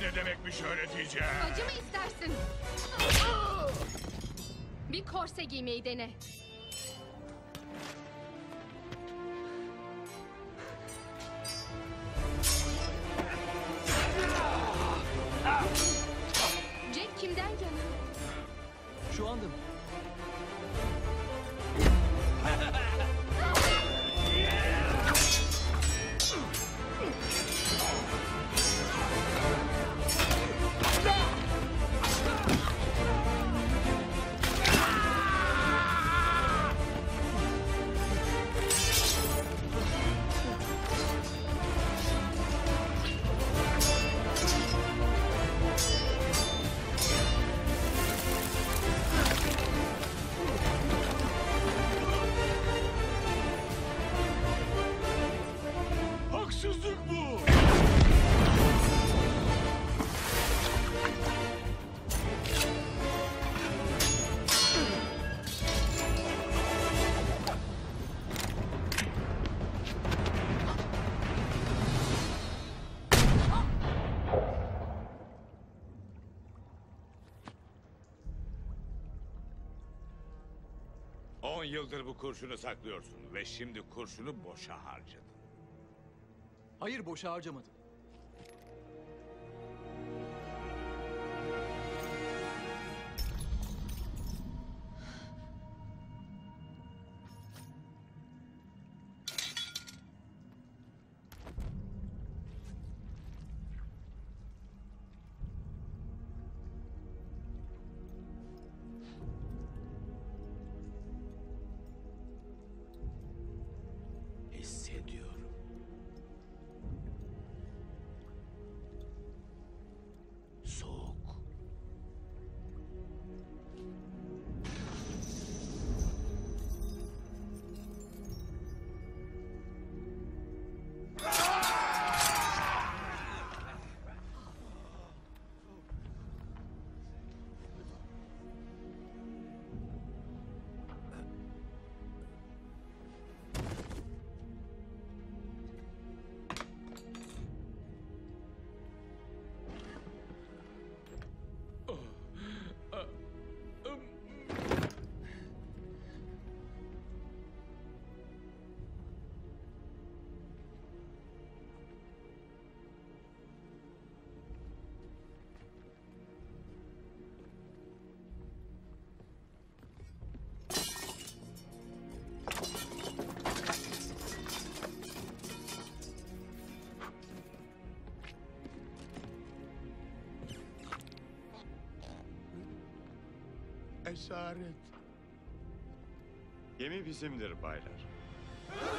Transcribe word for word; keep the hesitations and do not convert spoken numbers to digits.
ne demekmiş öğreteceğim. Acı mı istersin? Bir korse giymeyi dene. Jack kimden yana? Şu anda mı? Haksızlık bu. On yıldır bu kurşunu saklıyorsun ve şimdi kurşunu boşa harcadın. Hayır, boşa harcamadım. Hissediyorum. Soğuk. Esaret. Gemi bizimdir baylar.